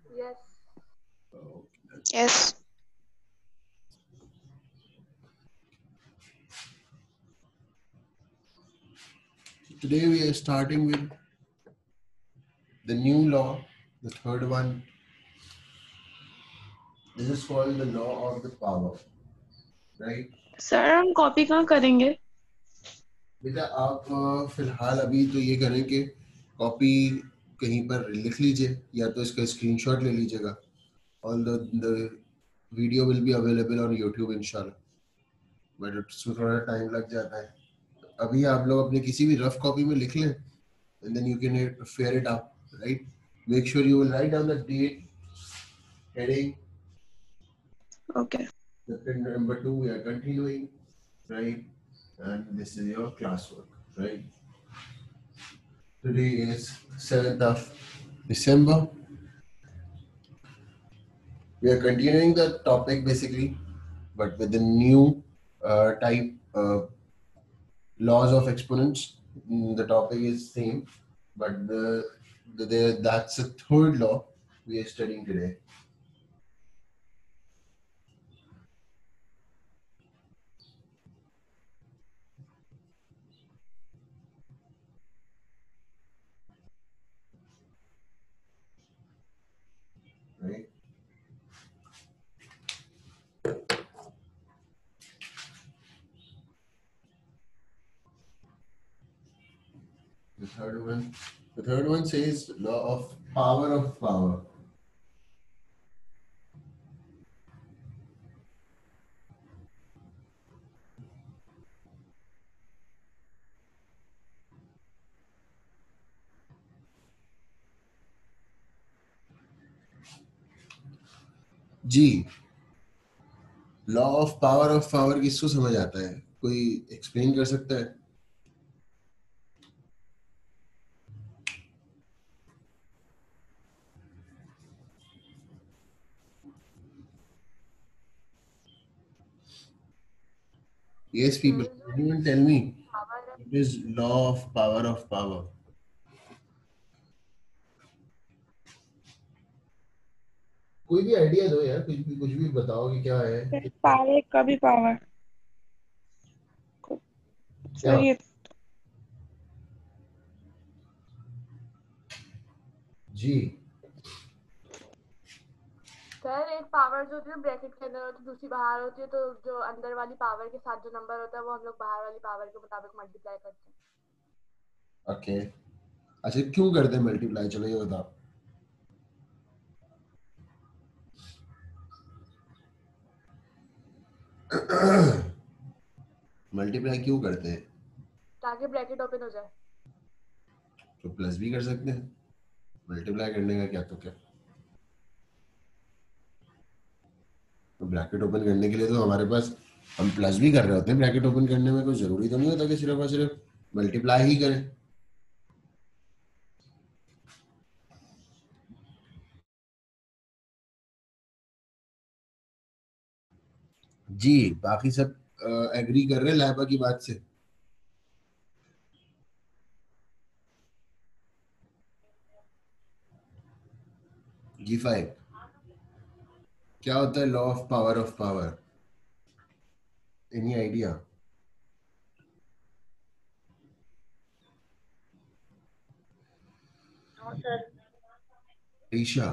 Yes. Yes. Today we are starting with the new law, the third one. This is called the law of the power, right? Sir हम copy कहाँ करेंगे? बेटा आप फिलहाल अभी तो ये करें कि कॉपी कहीं पर लिख लीजिए या तो इसका स्क्रीनशॉट ले लीजिएगा और the video will be available on YouTube इंशाल्लाह, बट उसमें थोड़ा टाइम लग जाता है. अभी आप लोग अपने किसी भी रफ कॉपी में लिख लें and then you can fare it up, right? Make sure you will write down the date, heading. Okay. Number 2, we are continuing, right? And this is your classwork, right? Today is 7th of December. We are continuing the topic basically, but with the new type laws of exponents. The topic is same, but that's the third law we are studying today. Right? The third one says law of power. जी, law of power किसको समझ आता है? कोई explain कर सकता है? Yes, people. Anyone tell me? What is law of power? कोई भी आइडिया दो यार, कुछ भी बताओ कि क्या है. पावर का भी पावर. सर ये जी. सर एक पावर जो होती है ब्रैकेट के अंदर होती है, दूसरी बाहर होती है, तो जो अंदर वाली पावर के साथ जो नंबर होता है वो हम लोग बाहर वाली पावर के मुताबिक मल्टीप्लाई करते हैं. ओके. अच्छा क्यों करते हैं मल्टीप्लाई? चलो ये बताओ. मल्टीप्लाई क्यों करते हैं? ताकि ब्रैकेट ओपन हो जाए. तो प्लस भी कर सकते हैं. मल्टीप्लाई करने का क्या तो क्या. तो ब्रैकेट ओपन करने के लिए तो हमारे पास हम प्लस भी कर रहे होते हैं. ब्रैकेट ओपन करने में कोई जरूरी तो नहीं होता कि सिर्फ और सिर्फ मल्टीप्लाई ही करें. जी, बाकी सब एग्री कर रहे हैं लाइबा की बात से? G5 क्या होता है? Law of power. Any idea? Isha,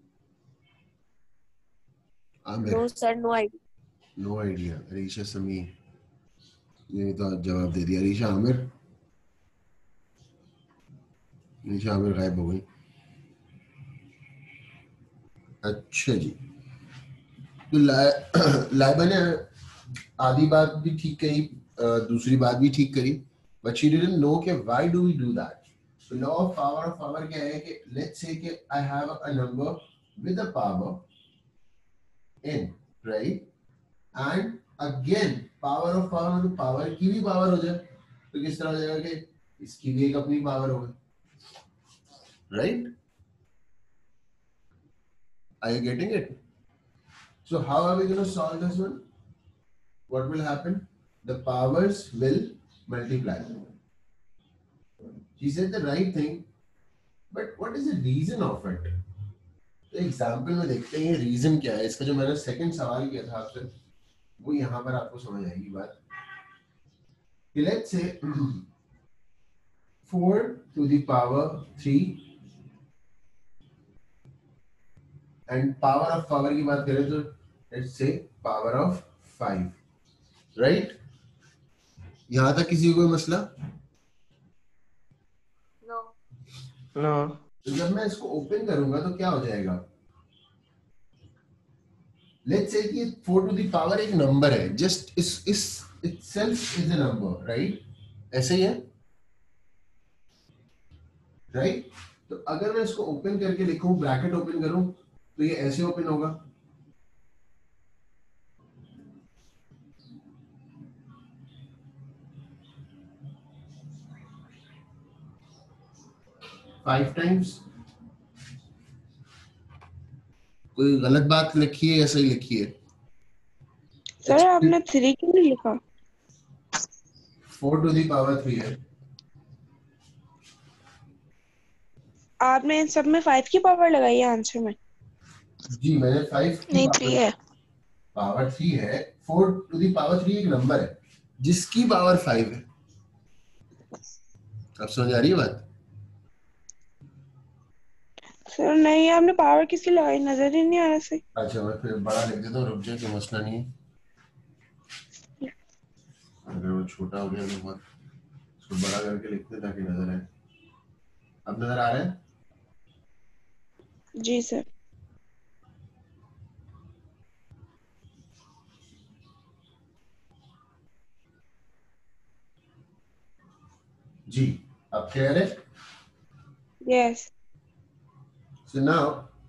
Aamir? No sir, no idea. No idea. Isha, Sami, ये तो जवाब दे दिया. ईशा, आमिर? ईशा, आमिर गायब हो गई. अच्छा जी. तो लाइबा ने आधी बात भी ठीक कही, दूसरी बात भी ठीक करी, बट शी डिडंट नो कि why do we do that. तो लॉ ऑफ पावर क्या है कि लेट्स से कि I have a number with a power n, right? And again power मतलब पावर की भी पावर हो जाए तो किस तरह हो जाएगा कि इसकी भी एक अपनी पावर होगी, right? Are you getting it? So how are we going to solve this one? What will happen? The powers will multiply. She said the right thing, but what is the reason of it? तो example में देखते हैं ये reason क्या है इसका। जो मैंने सेकंड सवाल किया था आपसे वो यहाँ पर आपको समझ आएगी बात। Let's say 4 to the power 3 and power of power की बात करें तो let's say power of 5, right? यहां तक किसी को कोई मसला? नो। नो। तो जब मैं इसको ओपन करूंगा तो क्या हो जाएगा? लेट्स से कि 4 टू द पावर एक नंबर है, जस्ट इस itself is a number, right? ऐसे ही है, राइट? तो अगर मैं इसको ओपन करके लिखूं, ब्रैकेट ओपन करूं, तो ये ऐसे ओपन होगा। Five times. कोई गलत बात लिखी है या सही लिखी है? सर आपने 3 क्यों नहीं लिखा? 4 टू द पावर 3 है। आपने इन सब में 5 की पावर लगाई है आंसर में? जी मैंने 5 की नहीं 3 है। पावर 3 है। 4 टू द पावर 3 एक नंबर है जिसकी पावर 5 है। अब समझ आ रही है बात? सर नहीं, आपने पावर किसकी लगाई नजर ही नहीं आ रहा सही। अच्छा मैं फिर बड़ा लिख देता हूँ, रुक जाए, कोई मसला नहीं है। अगर वो छोटा हो गया तो बहुत उसको बड़ा करके लिखते ताकि नजर आए। अब नजर आ रहा है? जी सर। जी अब क्लियर है? यस। सो नाउ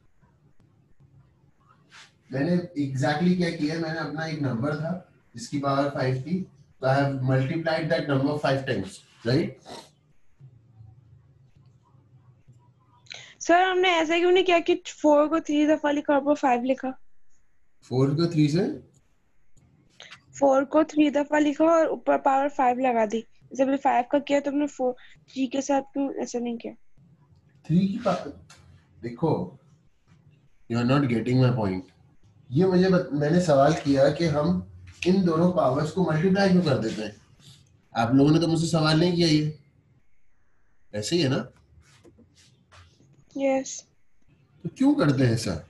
मैंने एग्जैक्टली क्या किया, मैंने अपना एक नंबर था जिसकी पावर 5 थी, तो I have multiplied that number 5 times, right? Sir हमने ऐसा क्यों नहीं किया कि 4 को 3 दफा लिखा और 5 लिखा? 4 को 3 से 4 को 3 दफा लिखा और ऊपर पावर 5 लगा दी। जब 5 का किया तो हमने 3 के साथ क्यों ऐसा नहीं किया? 3 की पावर, देखो you are not getting my point. ये मैंने सवाल किया कि हम इन दोनों पावर्स को मल्टीप्लाई क्यों कर देते हैं। आप लोगों ने तो मुझसे सवाल नहीं किया, ये ऐसे ही है ना? यस। तो क्यों करते हैं ऐसा?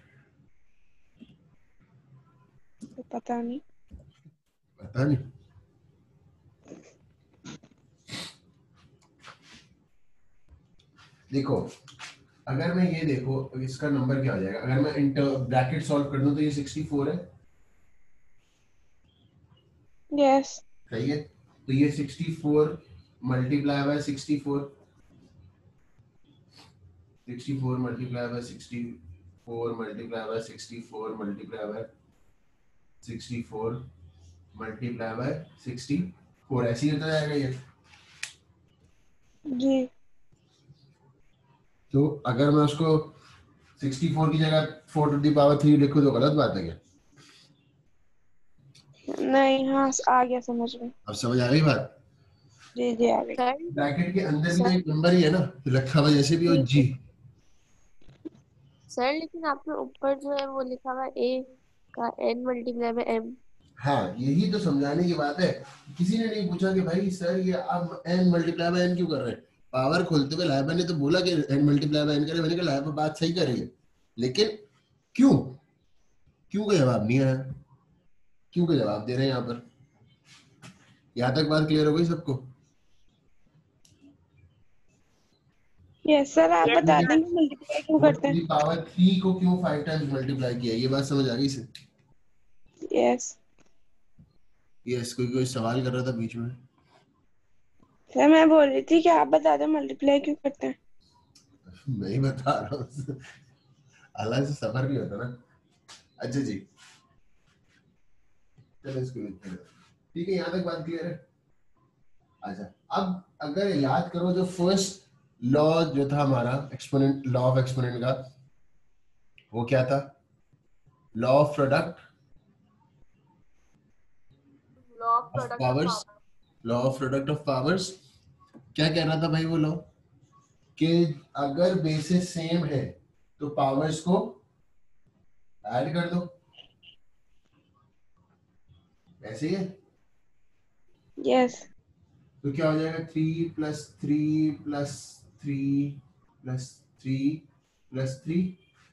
तो पता नहीं। पता नहीं। देखो अगर मैं ये देखो इसका नंबर क्या हो जाएगा, अगर मैं इंटर ब्रैकेट सॉल्व कर दूं तो ये 64 है, यस। सही है? तो ये 64 multiply by 64, 64 multiply by 64 multiply by 64 multiply by 64 multiply by 64, ऐसे ही होता जाएगा ये। जी। तो अगर मैं उसको 64 की जगह 4 टू द पावर 3 लिखूं तो गलत बात है क्या? नहीं, हाँ आ गया समझ में। अब समझ आ गई बात? जी जी आ गई। ब्रैकेट के अंदर भी तो एक नंबर ही है ना, तो रखा हुआ जैसे भी हो जी। सर लेकिन आपने ऊपर जो है वो लिखा हुआ ए का n मल्टीप्लाई बाय m। हाँ यही तो समझाने की बात है। किसी ने नहीं पूछा कि भाई सर ये आप n मल्टीप्लाई बाय n क्यों कर रहे हैं। पावर खोलते हुए लाइबा ने तो बोला कि n मल्टीप्लाई बाय n करें, मैंने कहा लाइबा बात सही कर रही है, लेकिन क्यों क्यों का जवाब नहीं आया, क्यों का जवाब दे रहे हैं यहाँ पर। यहाँ तक बात क्लियर हो गई सबको? यस सर, आप बता देंगे मल्टीप्लाई क्यों करते हैं? पावर 3 को क्यों 5 टाइम्स मल्टीप्लाई किया, ये बात समझ आ गई सर? यस। यस, कोई सवाल कर रहा था बीच में? सर मैं बोल रही थी कि आप बता दें मल्टीप्लाई क्यों करते हैं? मैं ही बता रहा हूँ, अल्लाह से सफर नहीं होता ना। अच्छा जी चलो इसको लिखते हैं, ठीक है? यहाँ तक बात क्लियर है? अच्छा अब अगर याद करो जो फर्स्ट लॉ जो था हमारा एक्सपोनेंट, लॉ ऑफ एक्सपोनेंट का, वो क्या था? Law of product of powers, law of product of powers. क्या कह रहा था भाई वो लॉ? कि अगर बेसिस सेम है तो पावर्स को ऐड कर दो, ऐसे ही है। यस तो क्या हो जाएगा 3 प्लस 3 प्लस 3 प्लस 3 प्लस 3,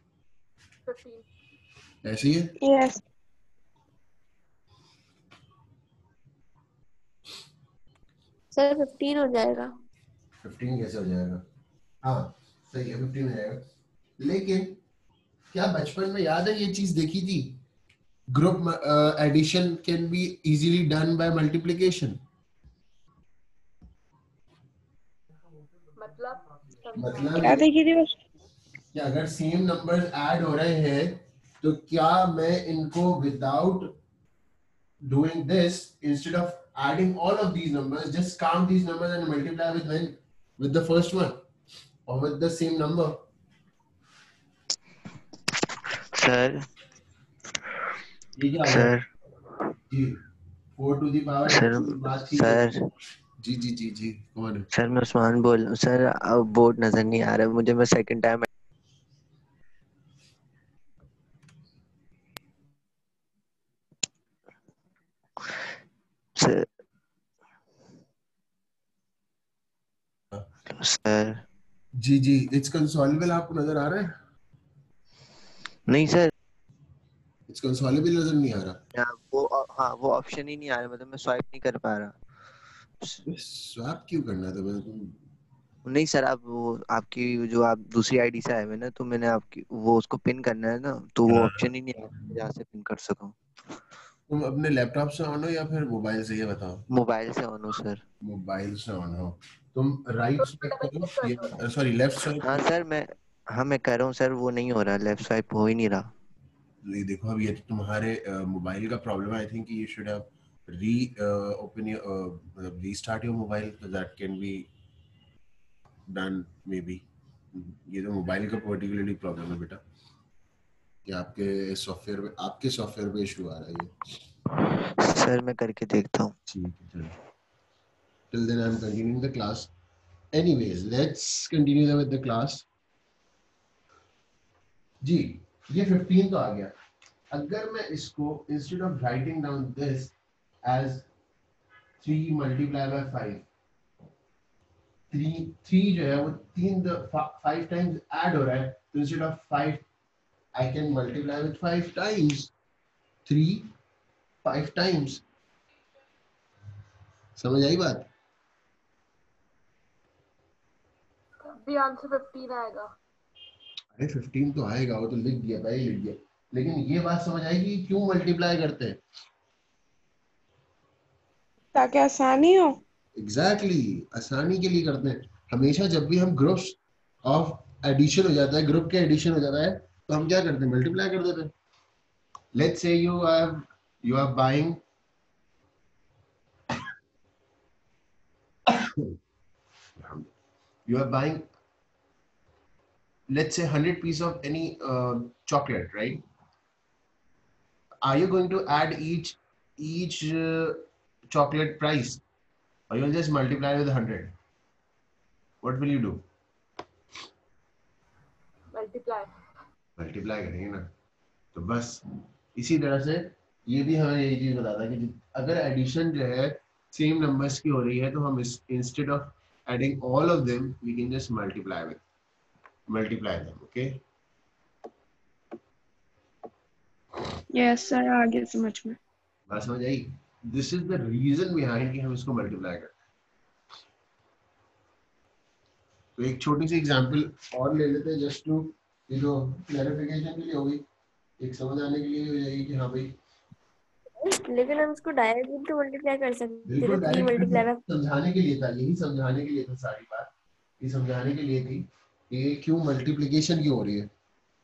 15। ऐसे ही है। यस सर 15 हो जाएगा। 15 कैसे हो जाएगा? हाँ सही है, 15 हो जाएगा। लेकिन क्या बचपन में याद है ये चीज देखी थी, group addition can be easily done by multiplication. मतलब क्या मतलब देखी थी बस? कि अगर सेम नंबर्स ऐड हो रहे हैं तो क्या मैं इनको without doing this, instead of adding all of these numbers, just count these numbers and multiply with the first one or with the same number. Sir ये क्या होगा sir ji? 4 to the power sir बात ठीक है। Sir ji जी जी जी, कौन है? Sir मैं उस्मान बोल रहा हूँ सर। अब बोर्ड नजर नहीं आ रहा है मुझे। मैं second time sir sir ji ji, it's consolable आपको नजर आ रहा है? नहीं सर। इट्स कंसोलेबल नजर नहीं आ रहा? हाँ वो ऑप्शन ही नहीं आ रहा। मतलब मैं स्वाइप नहीं कर पा रहा। स्वैप क्यों करना था? मैं तुम नहीं सर आप वो आपकी जो आप दूसरी आईडी से आए हुए ना, तो मैंने आपकी वो उसको पिन करना है ना, तो वो ऑप्शन ही नहीं आ रहा जहाँ से पिन कर सकूं। तुम अपने लैपटॉप से ऑन हो या फिर मोबाइल से, ये बताओ। मोबाइल से ऑन हो सर। मोबाइल से ऑन हो। तुम राइट तो स्वाइप डबल करो क्लिक कर दो। या सॉरी लेफ्ट स्वाइप हाँ करो। सर मैं कर रहा हूँ सर। वो नहीं हो रहा, लेफ्ट स्वाइप हो ही नहीं रहा। ये देखो, अब ये तो तुम्हारे मोबाइल का प्रॉब्लम है। I think you should have reopen your मतलब रीस्टार्ट योर मोबाइल, तो that can be done maybe. ये तो मोबाइल का पर्टिकुलरली प्रॉब्लम है बेटा, कि आपके सॉफ्टवेयर पे इशू आ रहा है ये। सर मैं करके देखता हूँ। ठीक है चलो, till then I'm continuing the class. Anyways, let's continue with the class. जी, ये 15 तो आ गया। अगर मैं इसको instead of writing down this as 3 multiplied by 5, 3 जो है वो 5 times add हो रहा है, तो instead of 5 I can multiply with 5 times 3 5 times। समझ आई बात? भी आंसर 15 आएगा। अरे 15 तो आएगा, वो तो लिख दिया, पहले लिख दिया। लेकिन ये बात समझ आएगी कि क्यों मल्टीप्लाई करते हैं। ताकि आसानी हो। एग्जैक्टली आसानी के लिए करते हैं। हमेशा जब भी हम ग्रुप्स ऑफ एडिशन हो जाता है, ग्रुप के एडिशन हो जाता है, तो हम क्या करते हैं? मल्टीप्लाई कर देते हैं। Let's say you are buying you are buying, let's say 100 piece of any chocolate, right? Are you going to add each chocolate price, or you'll just multiply with 100? What will you do? Multiply करेंगे ना। तो बस इसी तरह से ये भी हमें यही चीज बताता है कि अगर एडिशन जो है सेम नंबर्स की हो रही है, तो हम instead of adding all of them we can just multiply them. Okay, yes sir, आ गया समझ में। बात समझ आई? This is the reason behind कि हम इसको मल्टीप्लाई करते हैं। तो एक छोटी सी एग्जांपल और ले लेते हैं, जस्ट टू ये जो क्लैरिफिकेशन के लिए होगी, एक समझ आने के लिए हो जाएगी कि हाँ भाई। लेकिन हम इसको डायरेक्ट भी तो मल्टीप्लाई कर सकते थे। बिल्कुल 3 डायरेक्ट मल्टीप्लाई बाय समझाने के लिए था, यही समझाने के लिए था सारी बात। ये समझाने के लिए थी कि क्यों मल्टीप्लिकेशन क्यों हो रही है।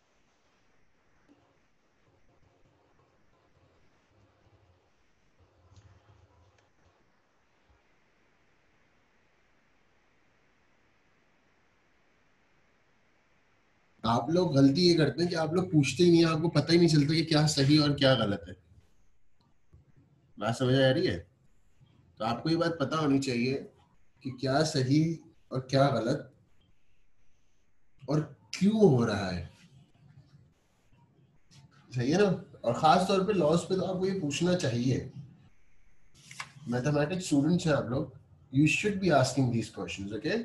आप लोग गलती ये करते हैं कि आप लोग पूछते ही नहीं है, आपको पता ही नहीं चलता कि क्या सही और क्या गलत है। बात समझ आ रही है? तो आपको ये बात पता होनी चाहिए कि क्या सही और क्या गलत और क्यों हो रहा है। सही है ना। और खास तौर पे लॉस पे तो आपको ये पूछना चाहिए, मैथमेटिक्स स्टूडेंट्स हैं आप लोग, you should be asking these questions, okay.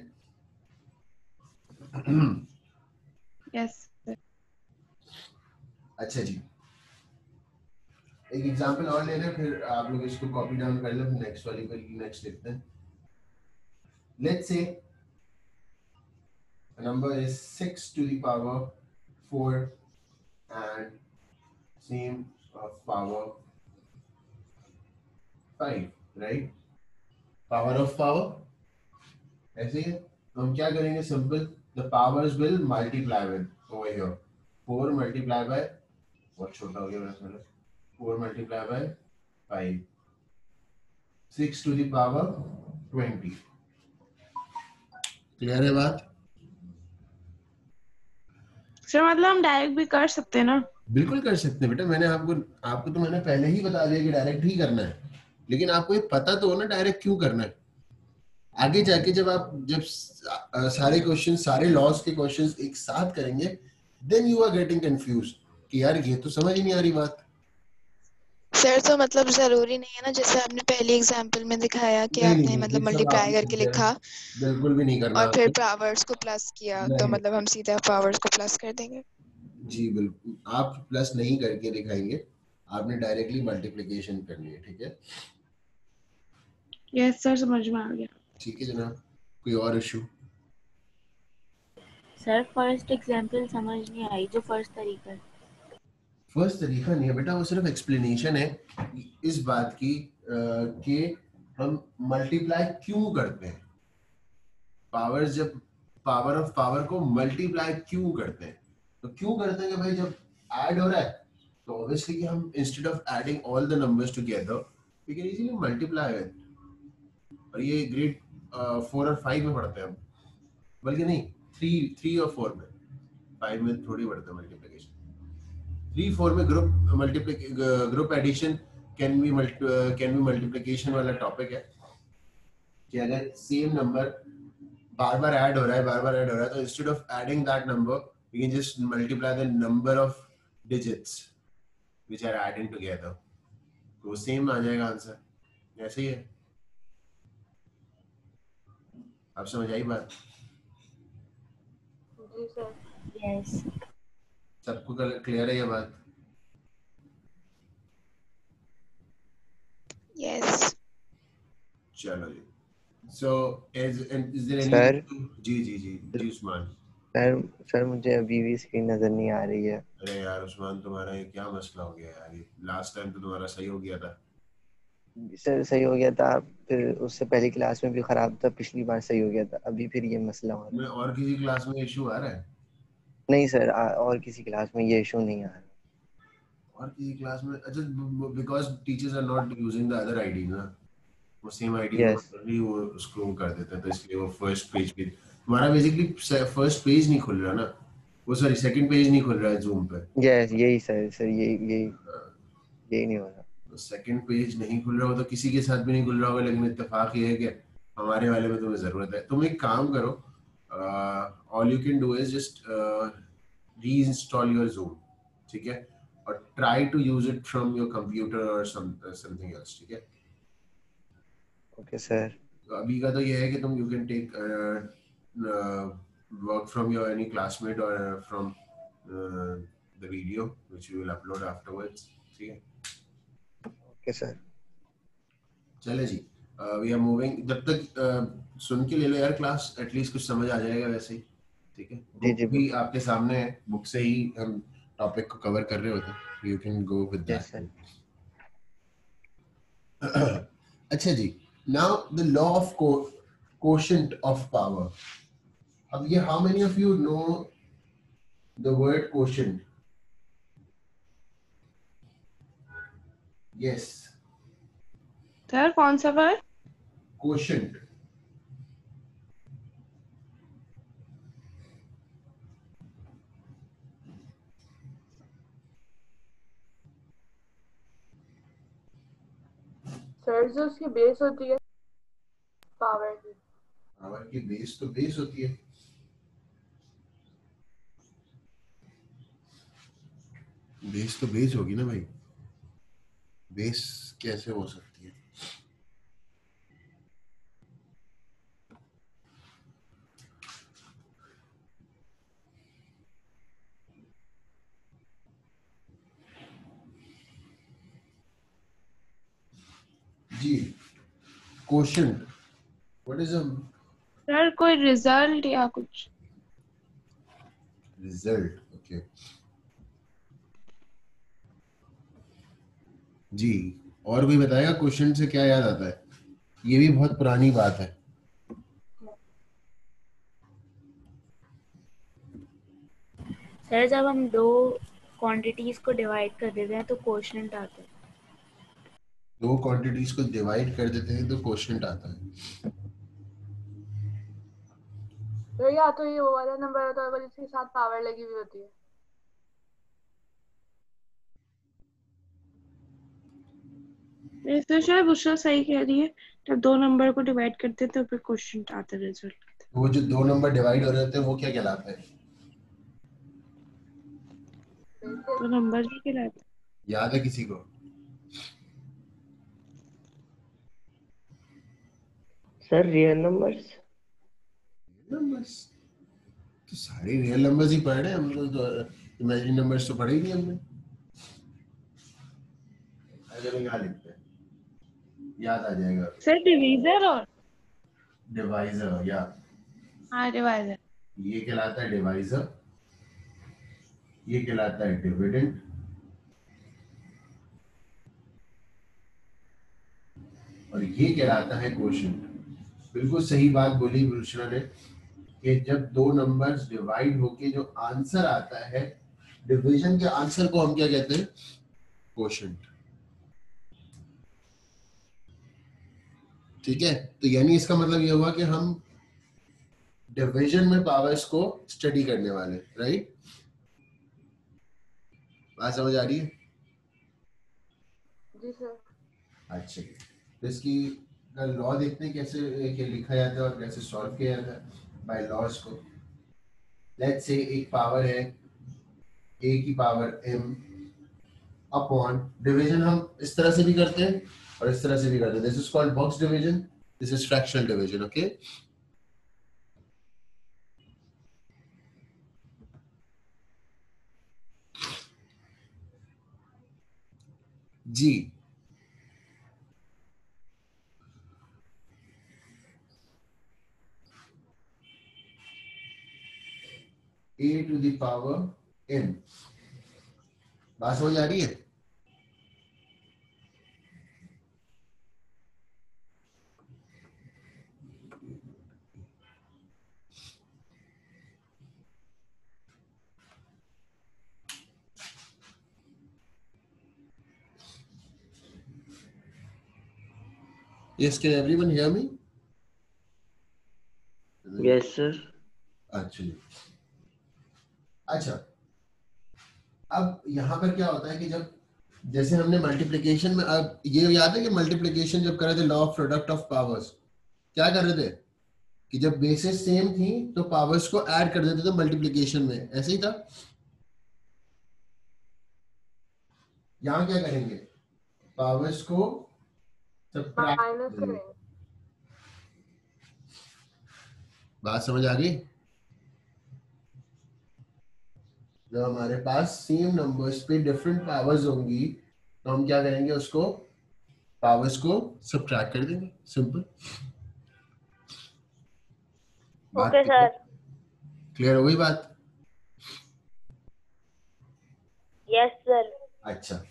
Yes sir. अच्छा जी, एक एग्जांपल और ले लें, फिर आप लोग इसको कॉपी डाउन कर लें, नेक्स्ट वाली को नेक्स्ट लिखते हैं। लेट्स से a number is 6 to the power 4 and same of power 5, right? Power of power ऐसे ही है। तो हम क्या करेंगे, simple, the powers will multiply with over here 4 multiply by, बहुत छोटा हो गया मेरा समझ, 4 multiply by 5, 6 to the power 20। Clear है बात? सर मतलब हम डायरेक्ट भी कर सकते हैं ना? बिल्कुल कर सकते हैं बेटा, मैंने आपको तो मैंने पहले ही बता दिया कि डायरेक्ट ही करना है, लेकिन आपको ये पता तो हो ना डायरेक्ट क्यों करना है। आगे जाके जब सारे क्वेश्चन, सारे लॉस के क्वेश्चंस एक साथ करेंगे, then you are getting confuse कि यार ये तो समझ ही नहीं आ रही बात। सर तो मतलब जरूरी नहीं है ना, जैसे आपने पहली एग्जांपल में दिखाया कि नहीं आपने नहीं, मतलब ये सब मल्टीप्लाई करके आपने लिखा बिल्कुल भी नहीं करना और फिर आपको। पावर्स को प्लस किया, तो नहीं मतलब हम सीधा पावर्स को प्लस कर देंगे। जी बिल्कुल, आप प्लस नहीं करके दिखाएंगे, आपने डायरेक्टली मल्टीप्लिकेशन करनी है, ठीक है। यस सर, समझ में आ गया। ठीक है जनाब, कोई और इशू? सर फर्स्ट एग्जांपल समझ नहीं आई, जो फर्स्ट तरीका है। फर्स्ट तरीका नहीं है बेटा, वो सिर्फ एक्सप्लेनेशन है इस बात की कि हम मल्टीप्लाई क्यों करते हैं, पावर्स, जब पावर ऑफ पावर को मल्टीप्लाई क्यों करते हैं। तो क्यों करते हैं कि भाई जब ऐड हो रहा है तो ऑब्वियसली कि हम instead of adding all the numbers together we can easily multiply it. और ये ग्रेड 4 और 5 में पढ़ते हैं हम, बल्कि नहीं 3 और 4 में, 5 में थोड़ी पढ़ते हैं मल्टीप्लिकेशन। 3-4 में group addition can be multiplication वाला टॉपिक है कि अगर सेम नंबर बार बार ऐड हो रहा है तो instead of adding that number we can just multiply the number of digits which are added together, तो सेम आ जाएगा आंसर। ऐसे ही है, आप समझ आई बात? जी सर। यस सबको क्लियर है ये बात? यस चलो जी। So is there any? Sir जी उस्मान। सर मुझे अभी भी स्क्रीन नजर नहीं आ रही है। अरे यार उस्मान, तुम्हारा ये क्या मसला हो गया यार, लास्ट टाइम तो तुम्हारा सही हो गया था। सर सही हो गया था, फिर उससे पहली क्लास में भी खराब था, पिछली बार सही हो गया था, अभी फिर ये मसला हो रहा मैं और किसी क्लास में इशू आ रहा है? है। नहीं सर, और किसी क्लास में ये इशू नहीं आ रहा। और किसी क्लास में? अच्छा, because teachers are not using the other ID ना, वो सेम आईडी को यस भी वो स्क्रॉल कर देते हैं, तो इसलिए वो फर्स्ट पेज पे तुम्हारा बेसिकली फर्स्ट पेज नहीं खुल रहा ना, वो सॉरी सेकंड पेज नहीं खुल रहा है जूम पे। यस यही सर यही नहीं हो रहा। तो सेकंड पेज नहीं खुल रहा हो तो किसी के साथ भी नहीं खुल रहा होगा, लेकिन इत्तेफाक ये है कि हमारे वाले में तुम्हें जरूरत है। तुम एक काम करो, all you can do is just reinstall your Zoom, ठीक है, और try to use it from your computer और समथिंग एल्स, ठीक है। Okay sir. तो अभी का तो ये है कि तुम you can take work from your any classmate और from the video which you will upload afterwards, ठीक है। Okay sir. चले जी, वी आर मूविंग। जब तक सुन के ले लो यार क्लास, एटलीस्ट कुछ समझ आ जाएगा वैसे ही, ठीक है। जी बुक भी आपके सामने है, बुक से ही हम टॉपिक को कवर कर रहे होते हैं, you can go with yes sir. That. अच्छा जी, now the law of quotient of power. अब ये how many of you know the word quotient? Yes, sir कौन सा वर्ड? quotient। सर जो उसकी बेस होती है पावर की। पावर की बेस तो बेस होती है, बेस तो बेस होगी ना भाई, बेस कैसे हो सकती है? जी, quotient, what is a sir कोई रिजल्ट या कुछ? रिजल्ट? ओके जी, और कोई बताएगा क्वेश्चन से क्या याद आता है? ये भी बहुत पुरानी बात है। सर जब हम दो क्वांटिटीज को डिवाइड कर देते हैं तो क्वोशंट आता है। दो क्वांटिटीज को डिवाइड कर देते हैं तो क्वोशंट आता है। तो या तो ये वो वाला नंबर होता है जिसके साथ पावर लगी हुई होती है। तो शायद बुशरा सही कह रही है, जब दो नंबर को डिवाइड करते हैं तो फिर क्वेश्चन आता है रिजल्ट। वो जो दो नंबर डिवाइड हो रहे होते हैं वो क्या कहलाता है? तो नंबर ही कहलाता है। याद है किसी को? Sir real numbers. नंबर्स तो सारे रियल नंबर्स ही पढ़ रहे हैं हम लोग, तो इमेजिनरी नंबर्स तो पढ़े ही नहीं हमने। अगर यहाँ लिखते हैं याद आ जाएगा। सर डिवीजर और डिवाइजर, या हाँ डिवाइजर। ये कहलाता है डिवाइजर, ये कहलाता है डिविडेंड, और ये कहलाता है क्वोशंट। बिल्कुल सही बात बोली बुशरा ने कि जब दो नंबर्स डिवाइड होके जो आंसर आता है, डिवीजन के आंसर को हम क्या कहते हैं? क्वोशंट। ठीक है, तो यानी इसका मतलब ये हुआ कि हम डिवीजन में पावर्स को स्टडी करने वाले, राइट? बात समझ आ रही है? जी सर। अच्छा, तो इसकी लॉ देखते हैं कैसे लिखा जाता है और कैसे सॉल्व किया जाता है बाय लॉज को। लेट्स से एक पावर है a की पावर m अपॉन, डिवीजन हम इस तरह से भी करते हैं और इस तरह से भी करते हैं। This is called box division, this is fractional division. Okay जी, a to the power m। बात समझ आ रही है? Yes, can everyone hear me? Yes sir. अच्छा जी, अच्छा, अब यहाँ पर क्या होता है कि जब जैसे हमने मल्टीप्लिकेशन में, अब ये याद है कि मल्टीप्लिकेशन जब कर रहे थे law of product of powers, क्या कर रहे थे कि जब बेसिस सेम थी तो पावर्स को ऐड कर देते थे मल्टीप्लिकेशन में, ऐसे ही था। यहाँ क्या करेंगे? पावर्स को सबट्रैक्ट माइनस करेंगे। करेंगे। बात समझ आ गई? जब हमारे पास सेम नंबर्स पे डिफरेंट पावर्स होंगी तो हम क्या करेंगे? उसको पावर्स को सबट्रैक्ट कर देंगे, सिंपल। Okay sir. क्लियर हो गई बात? Yes sir. अच्छा,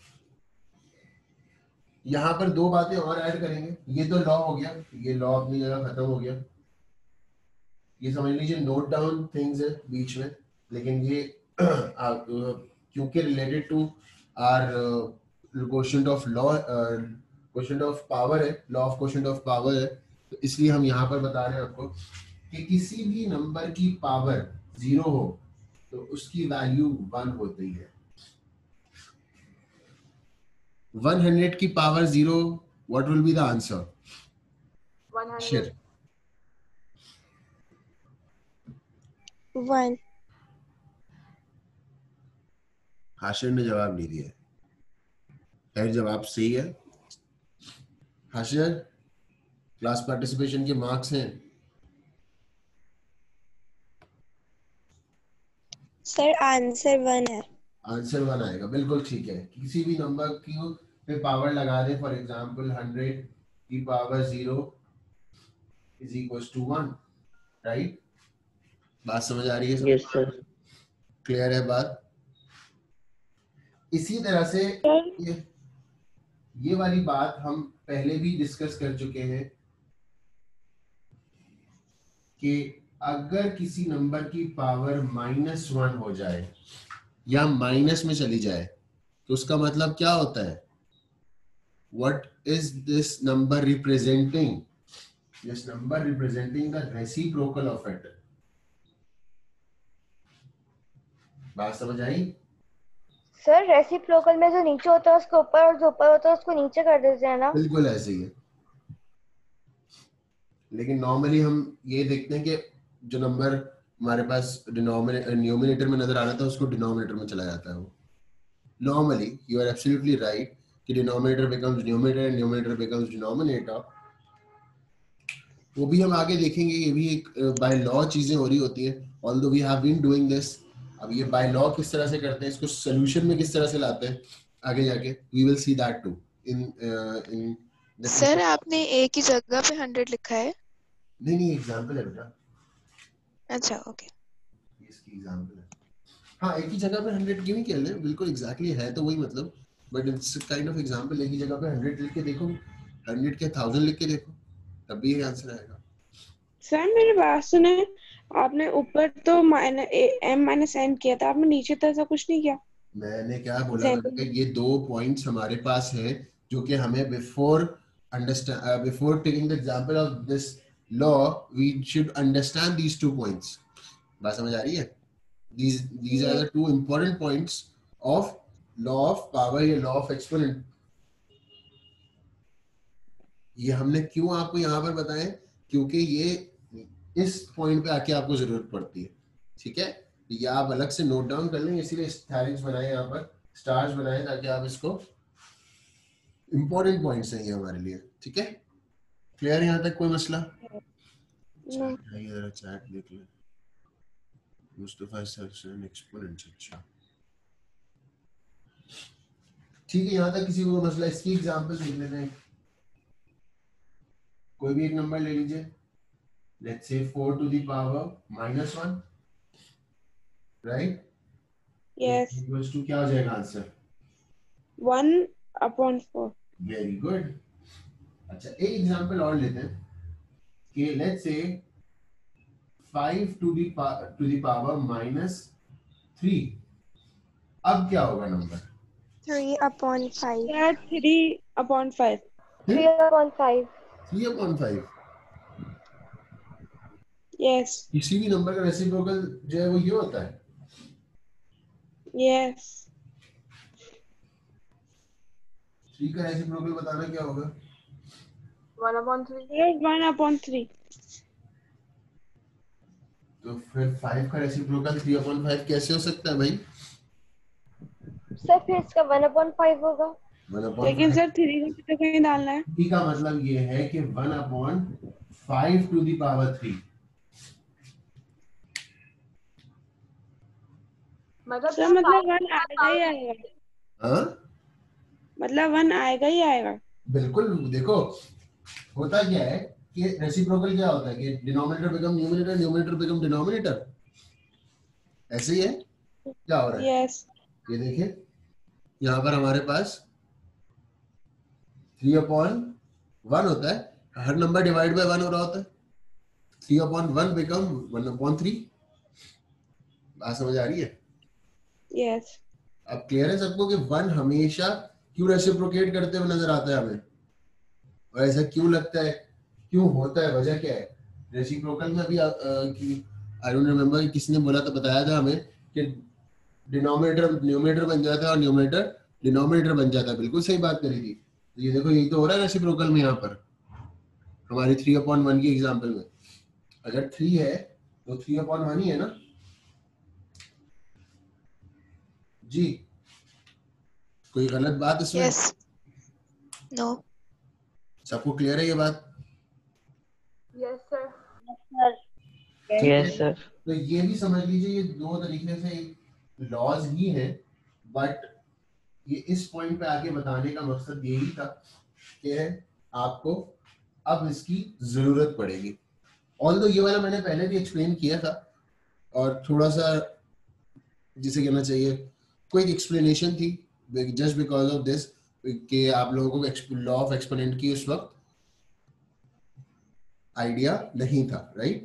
यहाँ पर दो बातें और ऐड करेंगे। ये तो लॉ हो गया, ये लॉ अपनी जगह खत्म हो गया। ये समझ लीजिए नोट डाउन थिंग्स है बीच में, लेकिन ये क्योंकि related to our quotient of law, quotient of power है, law of quotient of power है, तो इसलिए हम यहाँ पर बता रहे हैं आपको कि किसी भी नंबर की पावर 0 हो तो उसकी वैल्यू 1 होती है। 100 की power 0, what will be the answer? 100। 1। Hashir ने जवाब नहीं दिया। खैर जवाब सही है। हाशिर क्लास पार्टिसिपेशन के मार्क्स हैं। सर आंसर 1 है। आंसर 1 आएगा, बिल्कुल ठीक है। किसी भी नंबर की पे पावर लगा दे, फॉर एग्जांपल 100 की power 0 is equals to 1, right? बात समझ आ रही है सब? Yes sir. क्लियर है बात? इसी तरह से ये वाली बात हम पहले भी डिस्कस कर चुके हैं कि अगर किसी नंबर की पावर -1 हो जाए या माइनस में चली जाए तो उसका मतलब क्या होता है? What is this number representing? This number representing the reciprocal of it. बात समझ आई? सर रेसिप्रोकल में जो नीचे होता है उसको ऊपर और जो ऊपर होता है उसको नीचे कर देते हैं ना? बिल्कुल ऐसे ही है। लेकिन नॉर्मली हम ये देखते हैं कि जो नंबर हमारे पास न्यूमिनेटर में नजर आ रहा था उसको डिनोमिनेटर में चला जाता है। वो normally you are absolutely right कि denominator becomes numerator and numerator becomes denominator. वो भी हम आगे देखेंगे, ये भी एक बाय लॉ चीजें हो रही होती है। Although we have been doing this. अब ये बाय लॉ किस तरह से करते हैं, इसको सोल्यूशन में किस तरह से लाते हैं आगे जाके, we will see that too in sir आपने एक ही जगह पे 100 लिखा है? नहीं एग्जांपल है बेटा। अच्छा ओके, इसकी एग्जांपल है। हाँ एक ही जगह पे 100 क्यों नहीं खेल रहे, बिल्कुल एग्जैक्टली है तो वही मतलब, but it's kind of example. एक ही जगह पे 100 लिख के देखो, 100 के 1000 लिख के देखो, तब भी ये आंसर आएगा। सर मेरी बात सुने, आपने ऊपर तो m-n किया था, आपने नीचे तो ऐसा कुछ नहीं किया। मैंने क्या बोला था कि ये 2 पॉइंट्स हमारे पास हैं जो कि हमें before taking the example of this law we should understand these 2 points. बात समझ आ रही है? these are the 2 important points of law of power या law of exponent। ये हमने क्यों आपको यहाँ पर बताए, क्योंकि ये इस पॉइंट पे आके आपको जरूरत पड़ती है। ठीक है, ये आप अलग से नोट डाउन कर लेंगे, इसीलिए स्टार्स बनाए, यहाँ पर स्टार्स बनाए ताकि आप इसको इंपॉर्टेंट पॉइंट्स हैं ये हमारे लिए। ठीक है, क्लियर है यहाँ तक? कोई मसला? जरा चैट देख ले। Mustafa section exponent. अच्छा ठीक है, यहाँ तक किसी को मसला? इसकी एग्जांपल देख लेते हैं। कोई भी एक नंबर ले लीजिए, let's say 4 to the power -1, right? Yes, equals to क्या हो जाएगा आंसर? 1/4। Very good. अच्छा एक एग्जांपल और लेते हैं कि लेट्स से 5 टू द पावर -3। अब क्या होगा नंबर? 3/5। यार 3/5। 3/5। 3/5। यस किसी भी नंबर का रेसिप्रोकल जो है वो ये होता है। यस 3 का रेसिप्रोकल बताना क्या होगा? 1/3। 1/3। तो फिर 5 का रेसिप्रोकल 3/5 कैसे हो सकता है भाई? सर फिर इसका 1/5 होगा। 1/5 लेकिन सर 3 को तो कहीं डालना है। 3 का मतलब ये है कि 1/5 टू द पावर 3। मतलब सर मतलब 1 आएगा ही आएगा। हाँ मतलब 1 आएगा ही आएगा। बिल्कुल। देखो होता क्या है कि रेसिप्रोकल क्या होता है कि denominator become numerator, numerator become denominator. ऐसे ही है, क्या हो रहा है? यस ये देखिए यहाँ पर हमारे पास 3/1 होता है, हर नंबर डिवाइड बाय 1 हो रहा होता है। 3/1 बिकम 1/3। बात समझ आ रही है? यस अब क्लियर है सबको कि 1 हमेशा क्यों रेसिप्रोकेट करते हुए नजर आता है हमें, और ऐसा क्यों लगता है, क्यों होता है, वजह क्या है? रेसिप्रोकल में अभी आई डोंट रिमेम्बर किसने बोला था, बताया था हमें कि डिनोमिनेटर न्यूमरेटर बन जाता है और न्यूमरेटर डिनोमिनेटर बन जाता है। बिल्कुल सही बात करी थी। तो ये देखो यही तो हो रहा है रेसिप्रोकल में यहाँ पर हमारी 3/1 की एग्जांपल में। अगर 3 है तो 3/1 ही है ना जी। कोई गलत बात इसमें? यस। नो। सबको क्लियर है ये बात? Yes sir. Yes sir. तो ये भी समझ लीजिए ये दो तरीके से लॉज ही है, बट ये इस पॉइंट पे आके बताने का मकसद यही था कि आपको अब इसकी जरूरत पड़ेगी। ऑल्दो ये वाला मैंने पहले भी एक्सप्लेन किया था और थोड़ा सा जिसे कहना चाहिए क्विक एक्सप्लेनेशन थी, जस्ट बिकॉज ऑफ दिस कि आप लोगों को लॉ ऑफ एक्सपोनेंट की उस वक्त आइडिया नहीं था, right?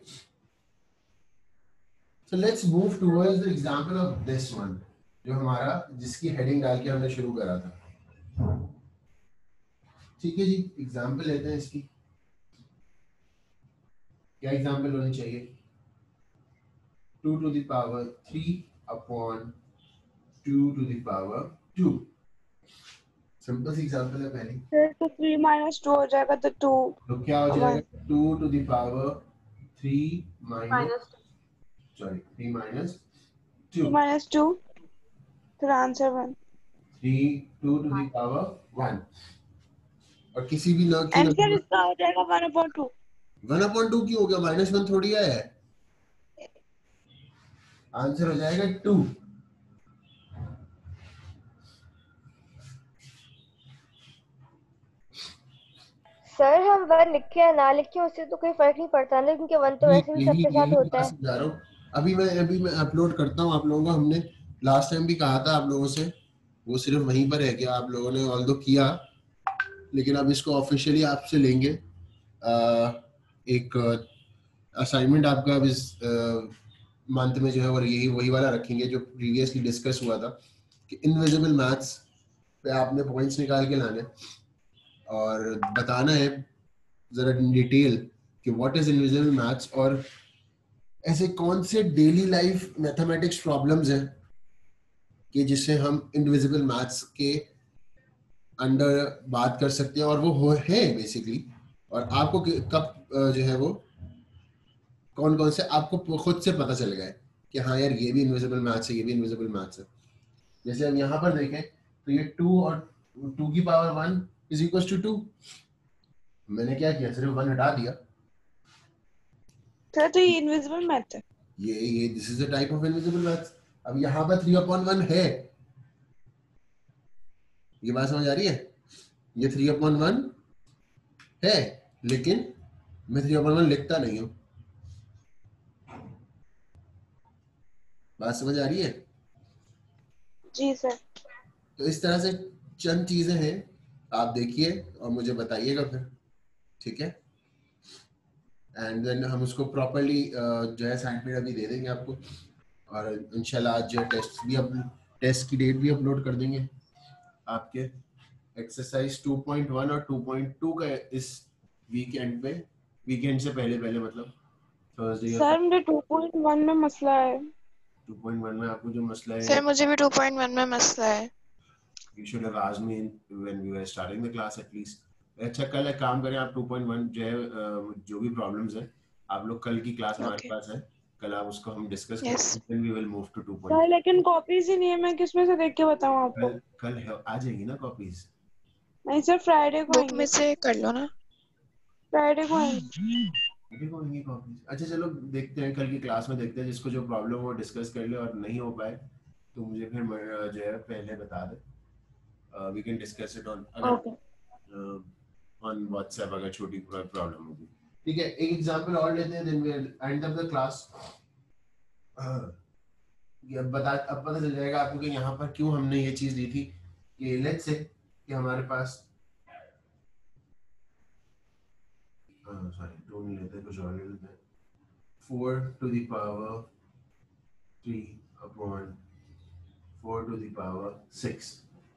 So let's move towards the example of this one, जो हमारा जिसकी हेडिंग डाल के हमने शुरू करा था। ठीक है जी, एग्जाम्पल लेते हैं इसकी। क्या एग्जाम्पल होनी चाहिए? 2 to the power 3 upon 2 to the power 2। Simple सी एग्जाम्पल है पहली। तो 3 minus 2 हो जाएगा तो 2। तो क्या हो जाएगा? 2 to the power 3 minus 3 minus 2। 3 minus 2 फिर आंसर 1। 2 to the power 1। और किसी भी ना की आंसर इसका हो जाएगा 1/2। 1/2 क्यों हो गया? -1 थोड़ी है, आंसर हो जाएगा 2। सर हम 1 लिखे या ना लिखे उससे तो कोई फर्क नहीं पड़ता ना, क्योंकि 1 तो वैसे भी सबके साथ होता है। समझा रहा हूँ। अभी मैं अपलोड करता हूँ आप लोगों को। हमने लास्ट टाइम भी कहा था आप लोगों से, वो सिर्फ वहीं पर है कि आप लोगों ने ऑल्दो किया, लेकिन अब इसको ऑफिशियली आपसे लेंगे। एक असाइनमेंट आपका अब इस मंथ में जो है वो यही वही वाला रखेंगे जो प्रीवियसली डिस्कस हुआ था कि इनविजिबल मैथ्स पे आपने पॉइंट्स निकाल के लाने और बताना है जरा डिटेल कि व्हाट इज इनविजिबल मैथ्स और ऐसे कौन से डेली लाइफ मैथमेटिक्स प्रॉब्लम्स हैं कि जिससे हम इनविजिबल मैथ्स के अंडर बात कर सकते हैं और वो है बेसिकली। और आपको कब जो है वो कौन कौन से आपको खुद से पता चल गया कि हाँ यार ये भी इनविजिबल मैथ्स है, ये भी इनविजिबल मैथ्स है। जैसे अब यहाँ पर देखें तो ये 2 और 2 की पावर 1 इज इक्वल टू 2। मैंने क्या किया? सिर्फ 1 हटा दिया। तो ये इनविजिबल मैथ है। ये this is the type of invisible maths. अब यहाँ पर 3/1 है, ये बात समझ आ रही है? ये 3/1 है, लेकिन मैं 3/1 लिखता नहीं हूँ। बात समझ आ रही है? जी सर। तो इस तरह से चंद चीजें हैं, आप देखिए और मुझे बताइएगा फिर, ठीक है? एंड देन हम उसको प्रॉपर्ली जो है असाइनमेंट अभी दे देंगे आपको और इंशाल्लाह आज टेस्ट की डेट भी अपलोड कर देंगे आपके एक्सरसाइज 2.1 और 2.2 का इस वीकेंड पे, वीकेंड से पहले मतलब थर्सडे। सर मुझे 2.1 में मसला है। 2.1 में आपको जो मसला है सर मुझे भी 2.1 में मसला है। You should have asked me when we were starting the class at least. अच्छा कल एक काम करें आप 2.1 जो है जो भी प्रॉब्लम्स हैं आप लोग कल की क्लास हमारे पास है, कल आप उसको हम डिस्कस करेंगे, then we will move to 2.1। Sir लेकिन कॉपीज ही नहीं है, मैं किसमें से देख के बताऊं आपको? कल आ जाएगी ना कॉपीज? नहीं सर फ्राइडे को बुक में से कर लो ना। फ्राइडे को आएंगे। कॉपीज अच्छा चलो देखते हैं, कल की क्लास में देखते हैं, जिसको जो प्रॉब्लम हो डिस्कस कर ले और नहीं हो पाए तो मुझे फिर जो है पहले बता दे। We can discuss it on on WhatsApp अगर छोटी प्रॉब्लम होगी। ठीक है, एक एग्जांपल और लेते हैं, then we'll end up the class। अब पता चल जाएगा आपको कि यहाँ पर क्यों हमने ये चीज ली थी कि लेट्स से कि हमारे पास सॉरी 2 नहीं लेते, कुछ और ले लेते हैं। 4 to the power 3 upon 4 to the power 6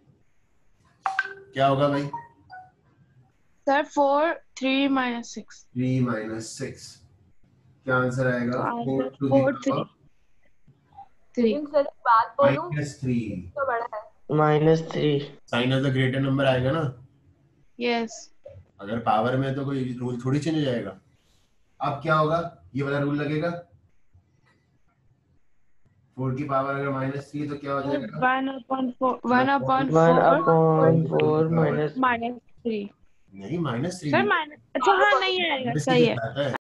क्या होगा भाई? सर 4 3 minus 6 3 minus 6 क्या आंसर आएगा? 4 to the 4 power 3 सर बात बोलूं -3 तो बड़ा है। -3 sign of the greater number आएगा ना? यस। अगर पावर में तो कोई रूल थोड़ी चेंज हो जाएगा। अब क्या होगा? ये वाला रूल लगेगा 4 की पावर अगर -3 तो क्या हो जाएगा? 1/4 -3 नहीं -3 सर माइनस, अच्छा हाँ नहीं आएगा, माइनस सही की है। दिखाता है